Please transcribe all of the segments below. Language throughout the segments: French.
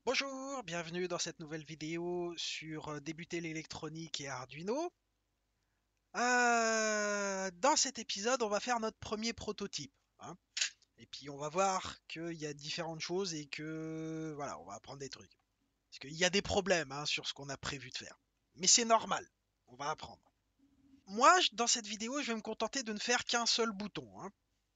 Bonjour, bienvenue dans cette nouvelle vidéo sur débuter l'électronique et Arduino. Dans cet épisode, on va faire notre premier prototype, hein. Et puis on va voir qu'il y a différentes choses et que voilà, on va apprendre des trucs. Parce qu'il y a des problèmes, hein, sur ce qu'on a prévu de faire. Mais c'est normal, on va apprendre. Moi, dans cette vidéo, je vais me contenter de ne faire qu'un seul bouton, hein.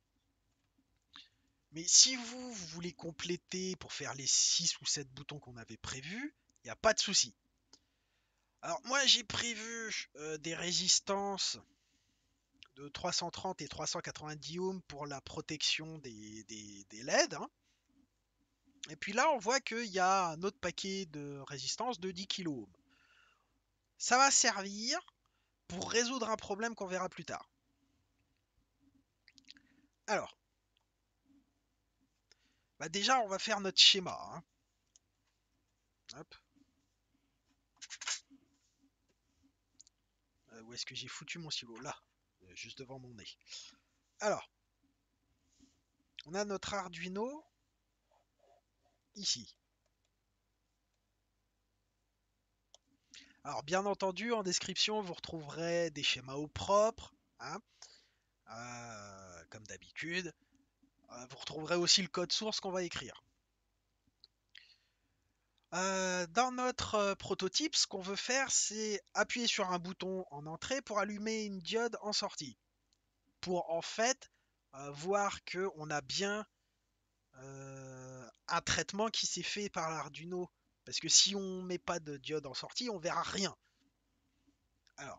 Mais si vous voulez compléter pour faire les 6 ou 7 boutons qu'on avait prévus, il n'y a pas de souci. Alors moi j'ai prévu des résistances de 330 et 390 ohms pour la protection des LED, hein. Et puis là on voit qu'il y a un autre paquet de résistance de 10 kOhms. Ça va servir pour résoudre un problème qu'on verra plus tard. Alors, déjà on va faire notre schéma, hein. Hop. Où est-ce que j'ai foutu mon stylo? Là, juste devant mon nez. Alors, on a notre Arduino ici. Alors bien entendu, en description, vous retrouverez des schémas au propre, hein, comme d'habitude. Vous retrouverez aussi le code source qu'on va écrire. Dans notre prototype, ce qu'on veut faire, c'est appuyer sur un bouton en entrée pour allumer une diode en sortie. Pour en fait voir qu'on a bien un traitement qui s'est fait par l'Arduino. Parce que si on met pas de diode en sortie, on verra rien. Alors,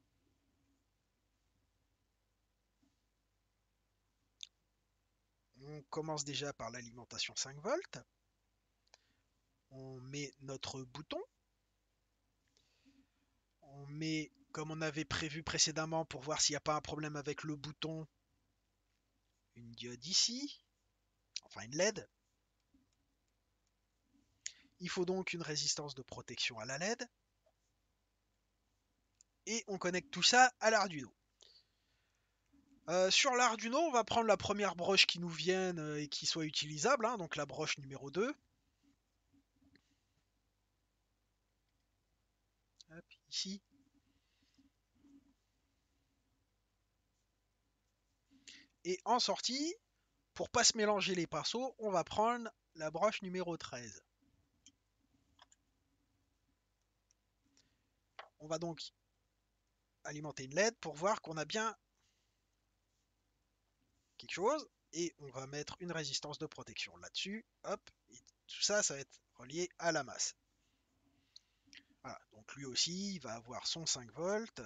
on commence déjà par l'alimentation 5 volts. On met notre bouton. On met, comme on avait prévu précédemment pour voir s'il n'y a pas un problème avec le bouton, une diode ici, enfin une LED. Il faut donc une résistance de protection à la LED. Et on connecte tout ça à l'Arduino. Sur l'Arduino, on va prendre la première broche qui nous vienne et qui soit utilisable, hein, donc la broche numéro 2. Hop, ici. Et en sortie, pour pas se mélanger les pinceaux, on va prendre la broche numéro 13. On va donc alimenter une LED pour voir qu'on a bien quelque chose. Et on va mettre une résistance de protection là-dessus. Hop, et tout ça, ça va être relié à la masse. Voilà, donc lui aussi, il va avoir son 5 volts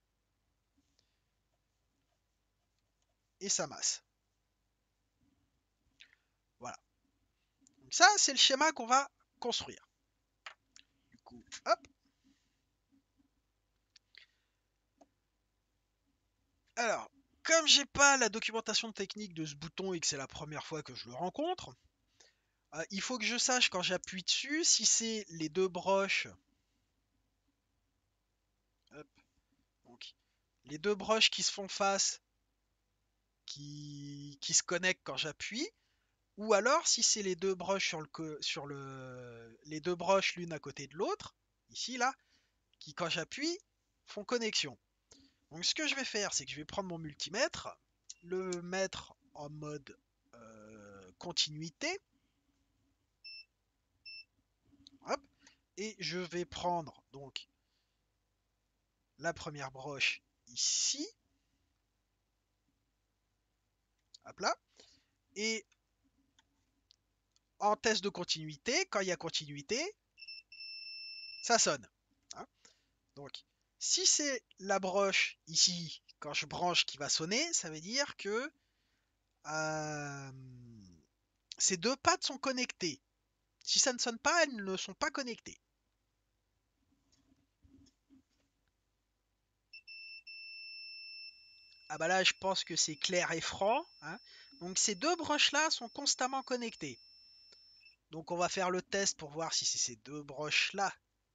et sa masse. Voilà. Donc ça, c'est le schéma qu'on va construire. Du coup, hop. Alors, comme j'ai pas la documentation technique de ce bouton et que c'est la première fois que je le rencontre, il faut que je sache quand j'appuie dessus si c'est les deux broches. Hop, donc, les deux broches qui se font face, qui se connectent quand j'appuie, ou alors si c'est les deux broches les deux broches l'une à côté de l'autre, ici là, qui quand j'appuie font connexion. Donc ce que je vais faire, c'est que je vais prendre mon multimètre, le mettre en mode continuité, hop, et je vais prendre donc la première broche ici, hop là, et en test de continuité, quand il y a continuité, ça sonne, hein. Donc si c'est la broche ici, quand je branche qui va sonner, ça veut dire que euh, ces deux pattes sont connectées. Si ça ne sonne pas, elles ne sont pas connectées. Ah bah là, je pense que c'est clair et franc, hein. Donc ces deux broches-là sont constamment connectées. Donc on va faire le test pour voir si c'est ces deux broches-là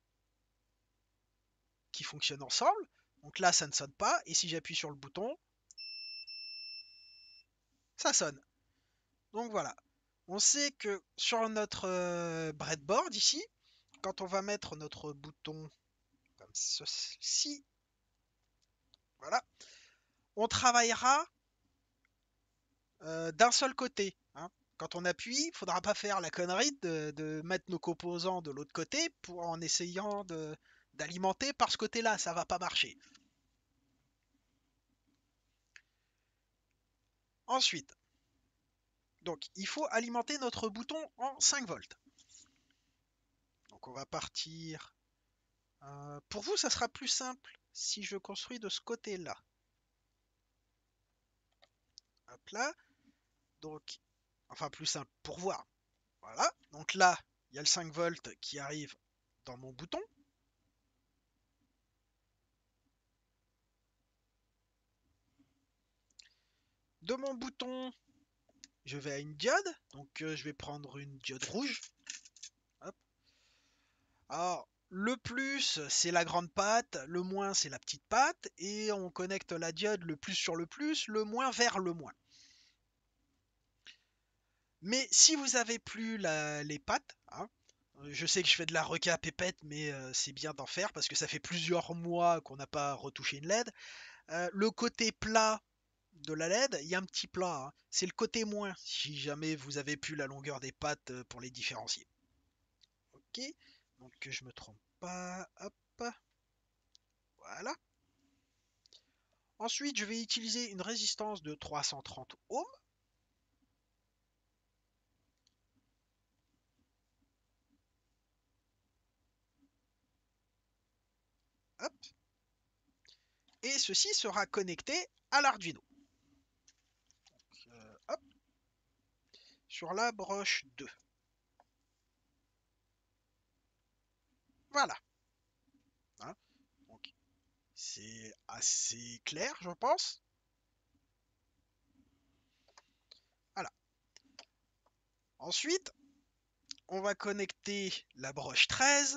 qui fonctionnent ensemble. Donc là, ça ne sonne pas. Et si j'appuie sur le bouton, ça sonne. Donc voilà. On sait que sur notre breadboard ici, quand on va mettre notre bouton comme ceci, voilà, on travaillera d'un seul côté, hein. Quand on appuie, il ne faudra pas faire la connerie de mettre nos composants de l'autre côté en essayant d'alimenter par ce côté-là. Ça va pas marcher. Ensuite, donc, il faut alimenter notre bouton en 5 volts. Donc on va partir. Pour vous, ça sera plus simple si je construis de ce côté-là. Hop là. Donc, enfin plus simple pour voir. Voilà. Donc là, il y a le 5 volts qui arrive dans mon bouton. De mon bouton, je vais à une diode. Donc je vais prendre une diode rouge. Hop. Alors, le plus, c'est la grande patte, le moins, c'est la petite patte, et on connecte la diode le plus sur le plus, le moins vers le moins. Mais si vous avez plus les pattes, hein, je sais que je fais de la reca pépette, mais c'est bien d'en faire parce que ça fait plusieurs mois qu'on n'a pas retouché une LED. Le côté plat de la LED, il y a un petit plat, hein, c'est le côté moins, si jamais vous avez plus la longueur des pattes pour les différencier. Ok, donc que je me trompe pas, hop, voilà. Ensuite, je vais utiliser une résistance de 330 ohms. Hop. Et ceci sera connecté à l'Arduino. Hop. Sur la broche 2. Voilà. Hein, donc, c'est assez clair, je pense. Voilà. Ensuite, on va connecter la broche 13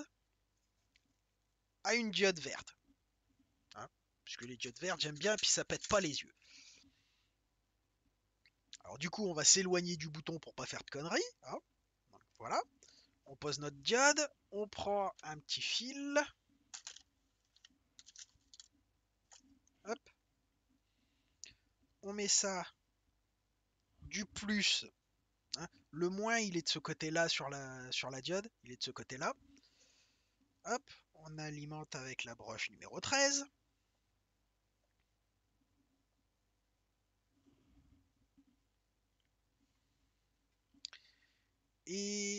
à une diode verte. Hein, puisque les diodes vertes, j'aime bien, puis ça pète pas les yeux. Alors du coup, on va s'éloigner du bouton pour pas faire de conneries. Hein. Donc, voilà. On pose notre diode. On prend un petit fil. Hop. On met ça du plus. Hein. Le moins, il est de ce côté-là sur la diode. Il est de ce côté-là. Hop. On alimente avec la broche numéro 13. Et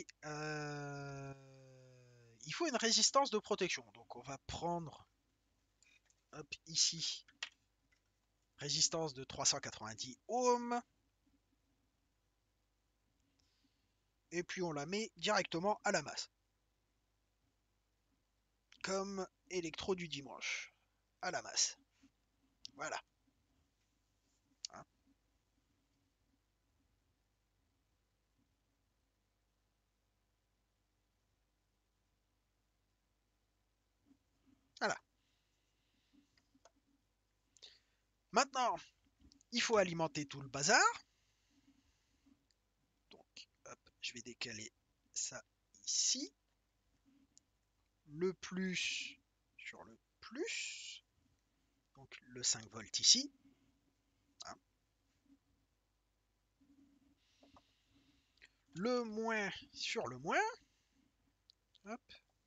il faut une résistance de protection. Donc on va prendre hop, ici résistance de 390 ohms. Et puis on la met directement à la masse. Comme électro du dimanche. À la masse. Voilà. Hein. Voilà. Maintenant, il faut alimenter tout le bazar. Donc, hop, je vais décaler ça ici. Le plus sur le plus. Donc le 5 volts ici. Hein. Le moins sur le moins. Hop.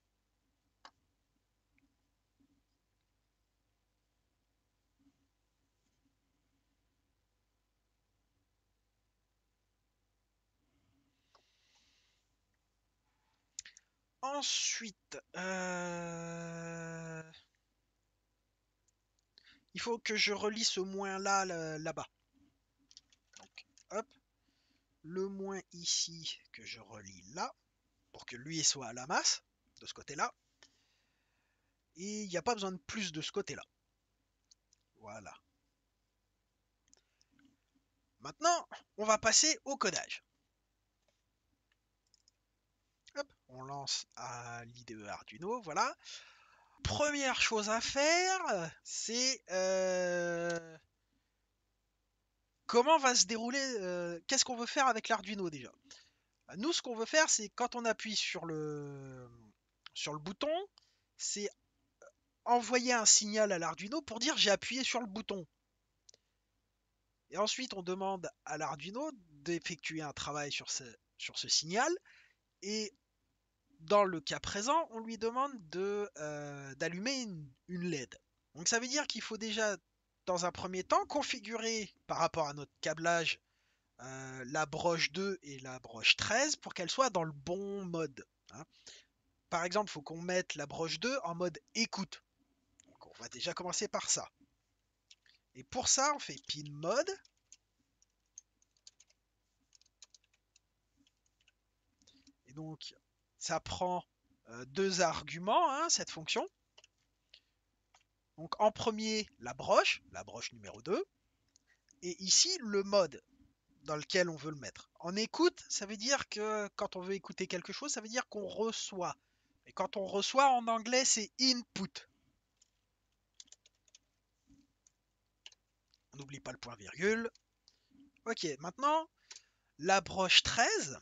Ensuite, il faut que je relie ce moins là là-bas. Donc, hop, le moins ici que je relie là pour que lui soit à la masse de ce côté-là. Et il n'y a pas besoin de plus de ce côté-là. Voilà. Maintenant, on va passer au codage. Hop, on lance à l'IDE Arduino, voilà. Première chose à faire, c'est comment va se dérouler, qu'est-ce qu'on veut faire avec l'Arduino déjà. Nous, ce qu'on veut faire, c'est quand on appuie sur le bouton, c'est envoyer un signal à l'Arduino pour dire j'ai appuyé sur le bouton. Et ensuite, on demande à l'Arduino d'effectuer un travail sur ce signal. Et dans le cas présent, on lui demande d'allumer une LED. Donc ça veut dire qu'il faut déjà, dans un premier temps, configurer par rapport à notre câblage la broche 2 et la broche 13 pour qu'elles soient dans le bon mode, hein. Par exemple, il faut qu'on mette la broche 2 en mode écoute. Donc on va déjà commencer par ça. Et pour ça, on fait pin mode. Et donc, ça prend deux arguments, hein, cette fonction. Donc en premier, la broche numéro 2. Et ici, le mode dans lequel on veut le mettre. En écoute, ça veut dire que quand on veut écouter quelque chose, ça veut dire qu'on reçoit. Et quand on reçoit, en anglais, c'est input. On n'oublie pas le point virgule. Ok, maintenant, la broche 13.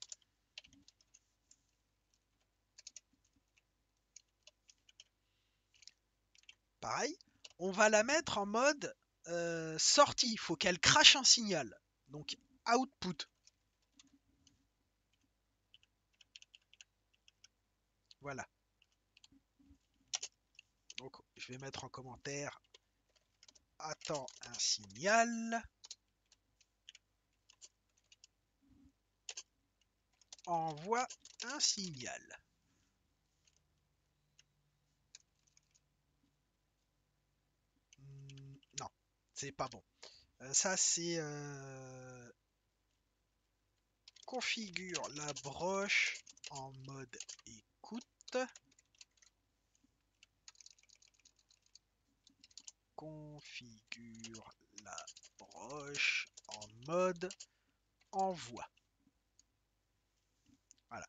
Pareil, on va la mettre en mode sortie. Il faut qu'elle crache un signal. Donc, output. Voilà. Donc, je vais mettre en commentaire attends un signal. Envoie un signal. Non, c'est pas bon. Ça, c'est configure la broche en mode écoute. Configure la broche en mode envoi. Voilà.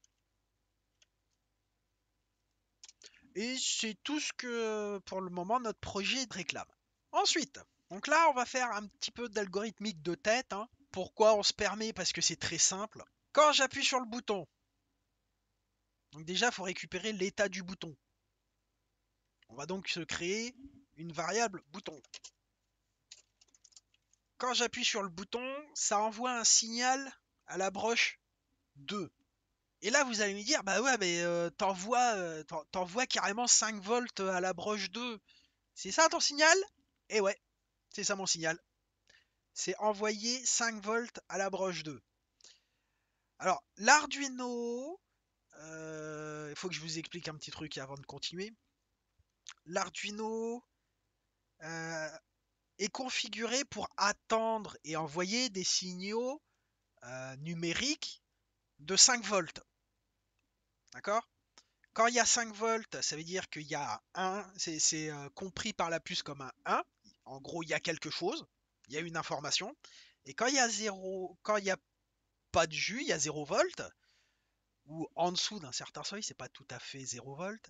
Et c'est tout ce que pour le moment notre projet réclame. Ensuite, donc là on va faire un petit peu d'algorithmique de tête, hein. Pourquoi on se permet? Parce que c'est très simple. Quand j'appuie sur le bouton, donc déjà il faut récupérer l'état du bouton. On va donc se créer une variable bouton. Quand j'appuie sur le bouton, ça envoie un signal à la broche 2. Et là, vous allez me dire, bah ouais, mais t'envoies carrément 5 volts à la broche 2. C'est ça ton signal? Eh ouais, c'est ça mon signal. C'est envoyer 5 volts à la broche 2. Alors, l'Arduino, il faut que je vous explique un petit truc avant de continuer. L'Arduino euh, est configuré pour attendre et envoyer des signaux numériques de 5 volts. D'accord? Quand il y a 5 volts, ça veut dire qu'il y a un, c'est compris par la puce comme un 1. En gros, il y a quelque chose, il y a une information. Et quand il y a 0, quand il n'y a pas de jus, il y a 0 volts, ou en dessous d'un certain seuil, c'est pas tout à fait 0 volts,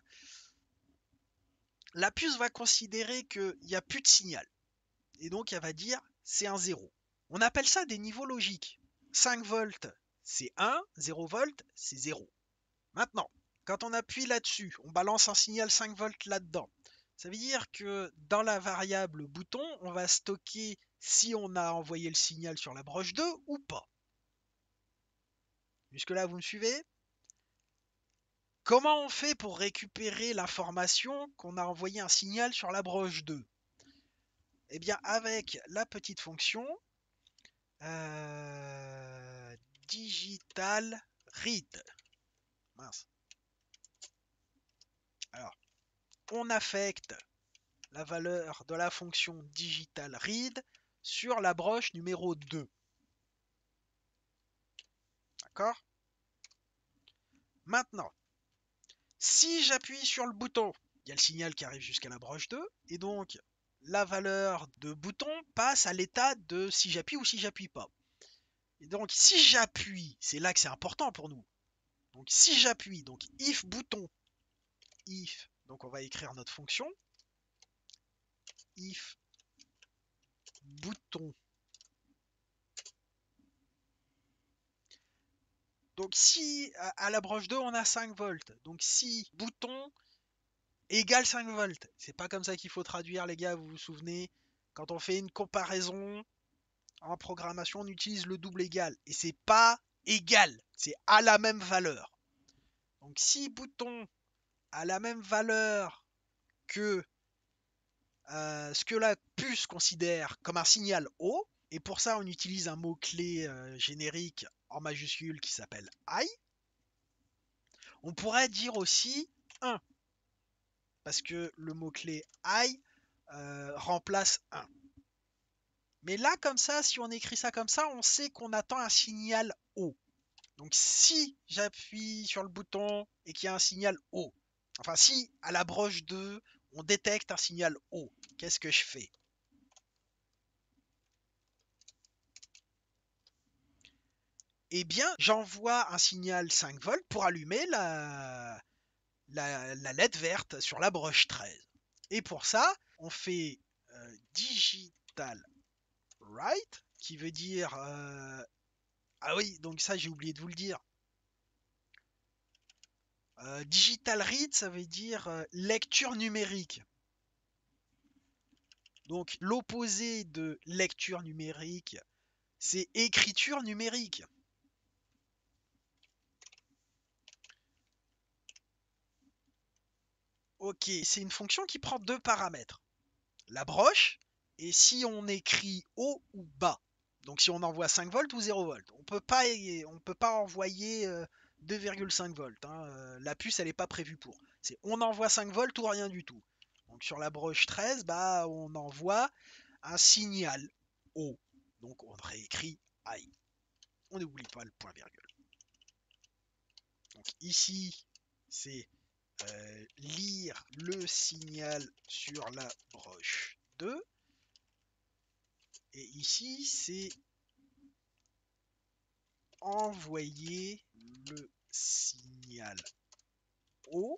la puce va considérer qu'il n'y a plus de signal. Et donc, elle va dire c'est un 0. On appelle ça des niveaux logiques. 5 volts, c'est 1, 0 volts, c'est 0. Maintenant, quand on appuie là-dessus, on balance un signal 5 volts là-dedans. Ça veut dire que dans la variable bouton, on va stocker si on a envoyé le signal sur la broche 2 ou pas. Jusque-là, vous me suivez? Comment on fait pour récupérer l'information qu'on a envoyé un signal sur la broche 2? Eh bien, avec la petite fonction digital read. Mince. Alors, on affecte la valeur de la fonction digital read sur la broche numéro 2. D'accord? Maintenant, si j'appuie sur le bouton, il y a le signal qui arrive jusqu'à la broche 2, et donc la valeur de bouton passe à l'état de si j'appuie ou si j'appuie pas. Et donc si j'appuie, c'est là que c'est important pour nous. Donc si j'appuie, donc if bouton, if, donc on va écrire notre fonction, if bouton Donc si à la broche 2 on a 5 volts, donc si bouton égale 5 volts, c'est pas comme ça qu'il faut traduire les gars, vous vous souvenez, quand on fait une comparaison en programmation on utilise le double égal, et c'est pas égal, c'est à la même valeur. Donc si bouton a la même valeur que ce que la puce considère comme un signal haut, et pour ça on utilise un mot-clé générique en majuscule qui s'appelle high. On pourrait dire aussi 1, parce que le mot-clé high remplace 1. Mais là, comme ça, si on écrit ça comme ça, on sait qu'on attend un signal haut. Donc si j'appuie sur le bouton et qu'il y a un signal haut, enfin si à la broche 2, on détecte un signal haut, qu'est-ce que je fais? Eh bien, j'envoie un signal 5 volts pour allumer la LED verte sur la broche 13. Et pour ça, on fait digital write, qui veut dire... ah oui, donc ça j'ai oublié de vous le dire. Digital read, ça veut dire lecture numérique. Donc l'opposé de lecture numérique, c'est écriture numérique. Ok, c'est une fonction qui prend deux paramètres. La broche, et si on écrit haut ou bas. Donc si on envoie 5 volts ou 0 volts. On peut pas envoyer 2,5 volts. Hein. La puce, elle n'est pas prévue pour. C'est on envoie 5 volts ou rien du tout. Donc sur la broche 13, bah, on envoie un signal haut. Donc on réécrit high. On n'oublie pas le point virgule. Donc ici, c'est lire le signal sur la broche 2. Et ici, c'est envoyer le signal haut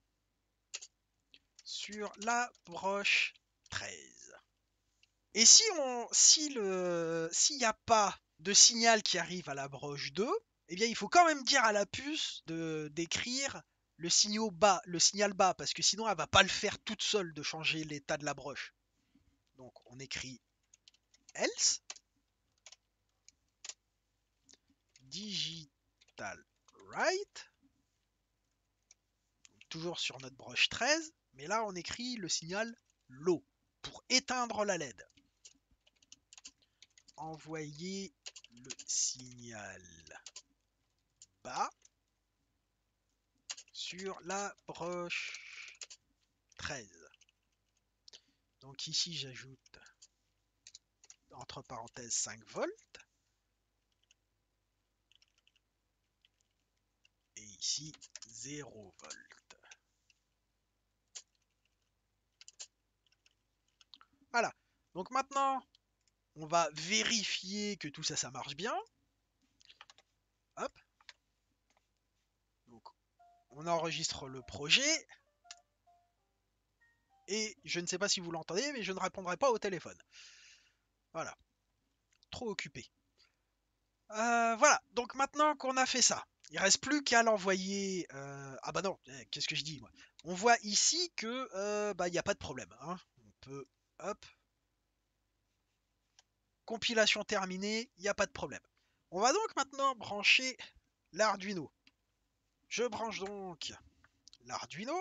sur la broche 13. Et s'il n'y a pas de signal qui arrive à la broche 2, eh bien il faut quand même dire à la puce d'écrire le signal bas, parce que sinon elle va pas le faire toute seule de changer l'état de la broche. Donc on écrit else digital write, toujours sur notre broche 13, mais là on écrit le signal low pour éteindre la LED. Envoyer le signal bas sur la broche 13. Donc ici j'ajoute entre parenthèses 5 volts. Et ici 0 volts. Voilà. Donc maintenant, on va vérifier que tout ça, ça marche bien. Hop. Donc, on enregistre le projet. Et je ne sais pas si vous l'entendez, mais je ne répondrai pas au téléphone. Voilà. Trop occupé. Voilà. Donc maintenant qu'on a fait ça, il reste plus qu'à l'envoyer. Ah bah non, qu'est-ce que je dis moi? On voit ici que bah il n'y a pas de problème. Hein. On peut, hop, compilation terminée, il n'y a pas de problème. On va donc maintenant brancher l'Arduino. Je branche donc l'Arduino.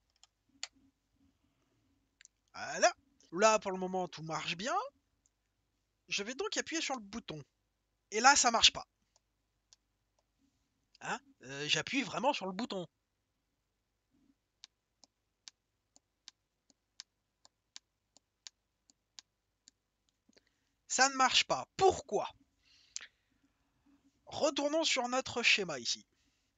Voilà. Là, pour le moment, tout marche bien. Je vais donc appuyer sur le bouton. Et là, ça marche pas. Hein J'appuie vraiment sur le bouton. Ça ne marche pas. Pourquoi? Retournons sur notre schéma ici.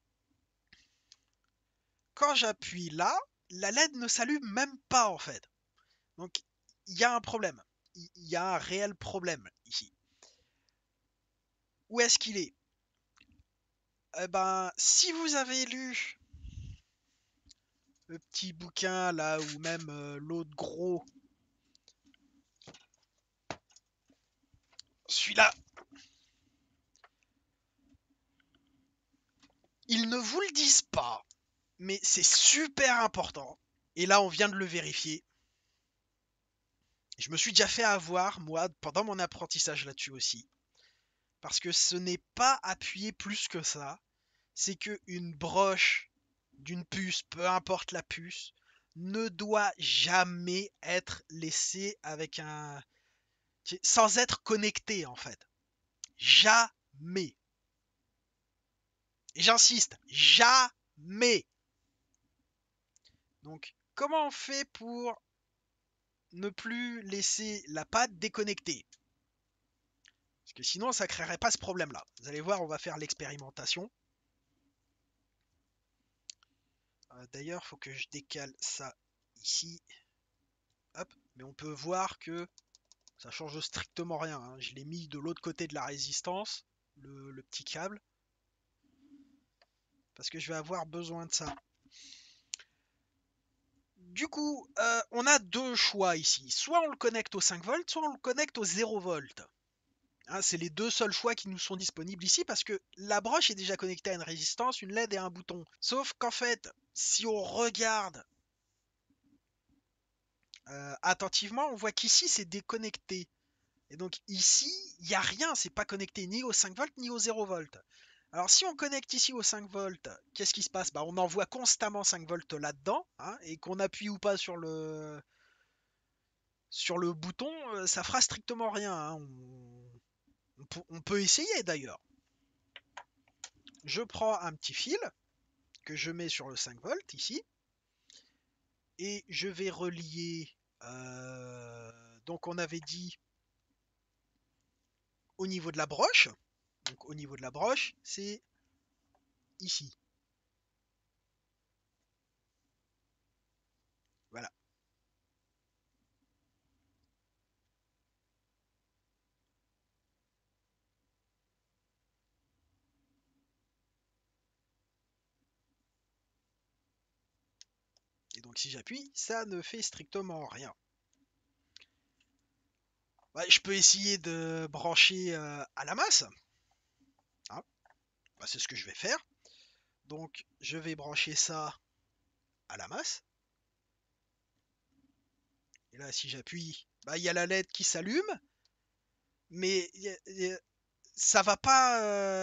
Quand j'appuie là, la LED ne s'allume même pas en fait. Donc, il y a un problème. Il y a un réel problème ici. Où est-ce qu'il est? Eh ben, si vous avez lu le petit bouquin là, ou même l'autre gros, celui-là, Ils ne vous le disent pas, mais c'est super important. Et là, on vient de le vérifier. Je me suis déjà fait avoir, moi, pendant mon apprentissage là-dessus aussi. Parce que ce n'est pas appuyé plus que ça. C'est que une broche d'une puce, peu importe la puce, ne doit jamais être laissée avec un... sans être connectée en fait. Jamais. Et j'insiste, jamais. Donc, comment on fait pour ne plus laisser la pâte déconnectée? Parce que sinon, ça ne créerait pas ce problème-là. Vous allez voir, on va faire l'expérimentation. D'ailleurs, il faut que je décale ça ici. Hop. Mais on peut voir que ça change strictement rien. Hein. Je l'ai mis de l'autre côté de la résistance, le petit câble. Parce que je vais avoir besoin de ça. Du coup, on a deux choix ici. Soit on le connecte au 5 volts, soit on le connecte au 0 volts. Hein, c'est les deux seuls choix qui nous sont disponibles ici parce que la broche est déjà connectée à une résistance, une LED et un bouton. Sauf qu'en fait, si on regarde attentivement, on voit qu'ici c'est déconnecté. Et donc ici, il n'y a rien, c'est pas connecté ni au 5 volts ni au 0 volts. Alors si on connecte ici au 5 volts, qu'est-ce qui se passe? On envoie constamment 5 volts là-dedans, hein, et qu'on appuie ou pas sur le bouton, ça fera strictement rien. Hein. On peut essayer d'ailleurs. Je prends un petit fil que je mets sur le 5 volts ici, et je vais relier, donc on avait dit au niveau de la broche, donc au niveau de la broche, c'est ici. Voilà. Et donc si j'appuie, ça ne fait strictement rien. Je peux essayer de brancher à la masse. Hein. C'est ce que je vais faire. Donc je vais brancher ça à la masse. Et là si j'appuie, il y a la LED qui s'allume. Mais ça va pas,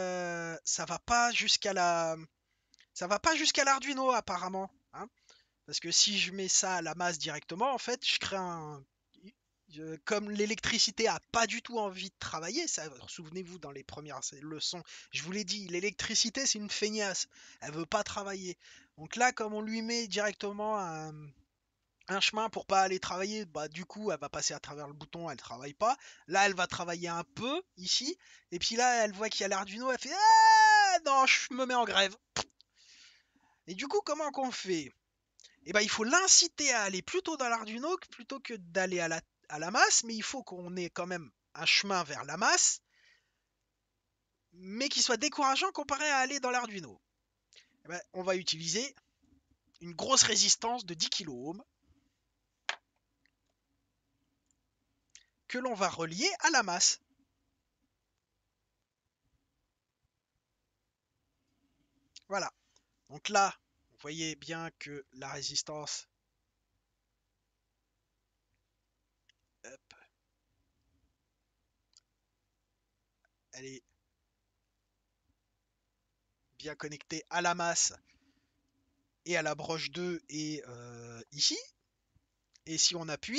ça va pas jusqu'à l'Arduino apparemment. Hein. Parce que si je mets ça à la masse directement, en fait, je crée un... Comme l'électricité a pas du tout envie de travailler, ça, souvenez-vous dans les premières leçons, je vous l'ai dit, l'électricité c'est une feignasse, elle veut pas travailler. Donc là, comme on lui met directement un chemin pour pas aller travailler, du coup elle va passer à travers le bouton, elle travaille pas. Là elle va travailler un peu ici, et puis là elle voit qu'il y a l'Arduino, elle fait ah non, je me mets en grève. Et du coup comment qu'on fait? Il faut l'inciter à aller plutôt dans l'Arduino plutôt que d'aller à la masse, mais il faut qu'on ait quand même un chemin vers la masse, mais qui soit décourageant comparé à aller dans l'Arduino. On va utiliser une grosse résistance de 10 kΩ que l'on va relier à la masse. Voilà. Donc là, vous voyez bien que la résistance, hop, elle est bien connectée à la masse et à la broche 2 et ici. Et si on appuie,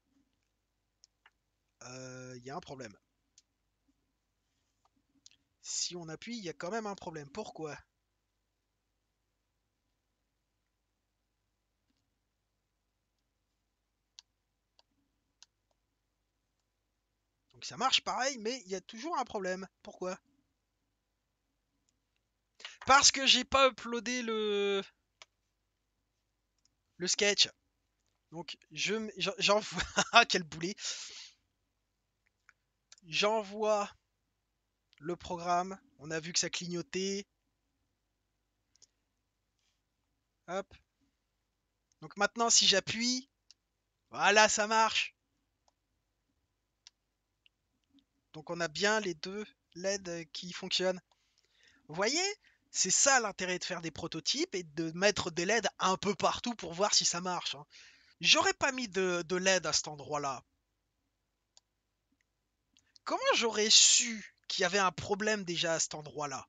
il y a un problème. Si on appuie, il y a quand même un problème. Pourquoi? Donc ça marche pareil, mais il y a toujours un problème. Pourquoi? Parce que j'ai pas uploadé le sketch. Donc j'envoie... Ah, quel boulet. J'envoie le programme. On a vu que ça clignotait. Hop. Donc maintenant, si j'appuie, voilà, ça marche. Donc on a bien les deux LED qui fonctionnent. Vous voyez, C'est ça l'intérêt de faire des prototypes et de mettre des LED un peu partout pour voir si ça marche, hein. J'aurais pas mis de LED à cet endroit-là. Comment j'aurais su qu'il y avait un problème déjà à cet endroit-là?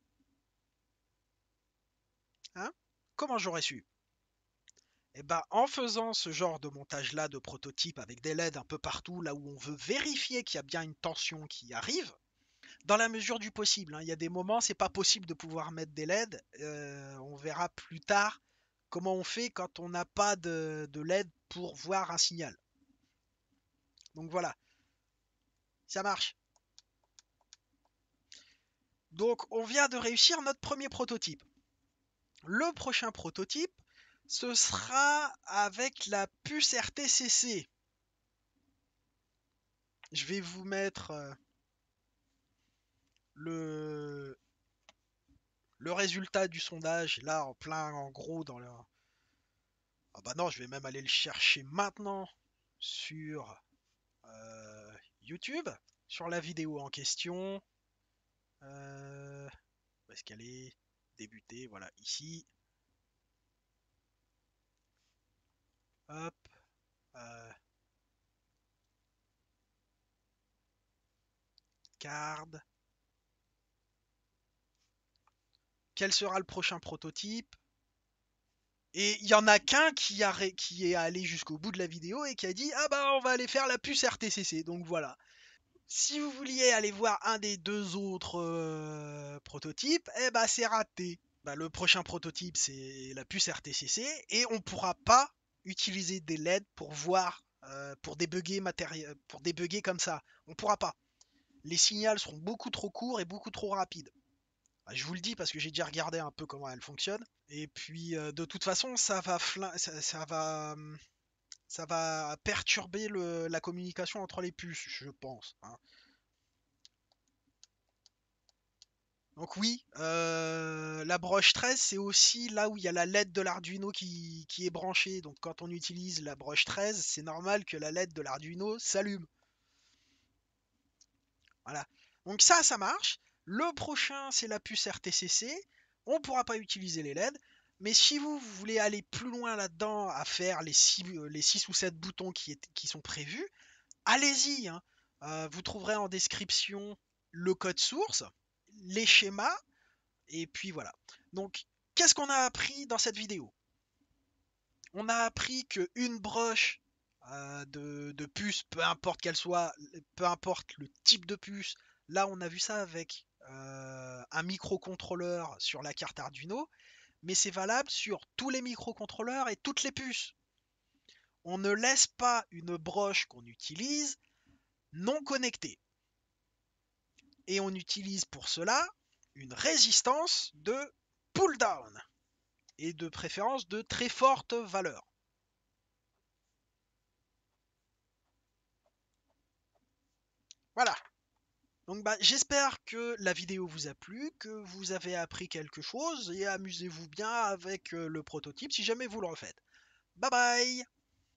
Hein? Comment j'aurais su? Eh ben, en faisant ce genre de montage-là de prototype avec des LED un peu partout, là où on veut vérifier qu'il y a bien une tension qui arrive, dans la mesure du possible, hein. Il y a des moments, c'est pas possible de pouvoir mettre des LED. On verra plus tard comment on fait quand on n'a pas de LED pour voir un signal. Donc voilà, ça marche. Donc on vient de réussir notre premier prototype. Le prochain prototype, ce sera avec la puce RTCC. Je vais vous mettre le, le résultat du sondage là en gros dans le... Ah bah non, je vais même aller le chercher maintenant sur YouTube, sur la vidéo en question. Où est-ce qu'elle est? Débuter, voilà, ici. Hop. euh, Card. Quel sera le prochain prototype? Et il y en a qu'un qui est allé jusqu'au bout de la vidéo et qui a dit ah bah on va aller faire la puce RTCC. Donc voilà. Si vous vouliez aller voir un des deux autres prototypes, eh bah c'est raté. Bah, le prochain prototype c'est la puce RTCC et on pourra pas utiliser des LED pour voir pour débugger comme ça. On pourra pas. Les signaux seront beaucoup trop courts et beaucoup trop rapides. Bah, je vous le dis parce que j'ai déjà regardé un peu comment elle fonctionne. Et puis de toute façon, ça va perturber la communication entre les puces, je pense, hein. Donc oui, la broche 13, c'est aussi là où il y a la LED de l'Arduino qui est branchée. Donc quand on utilise la broche 13, c'est normal que la LED de l'Arduino s'allume. Voilà. Donc ça marche. Le prochain, c'est la puce RTCC. On ne pourra pas utiliser les LED. Mais si vous voulez aller plus loin là-dedans, à faire les 6 ou 7 boutons qui sont prévus, allez-y, hein. Vous trouverez en description le code source, les schémas, et puis voilà. Donc, qu'est-ce qu'on a appris dans cette vidéo? On a appris qu'une broche de puce, peu importe qu'elle soit, peu importe le type de puce, là on a vu ça avec un microcontrôleur sur la carte Arduino, mais c'est valable sur tous les microcontrôleurs et toutes les puces. On ne laisse pas une broche qu'on utilise non connectée. Et on utilise pour cela une résistance de pull down et de préférence de très forte valeur. Voilà. Donc bah, j'espère que la vidéo vous a plu, que vous avez appris quelque chose et amusez-vous bien avec le prototype si jamais vous le refaites. Bye bye!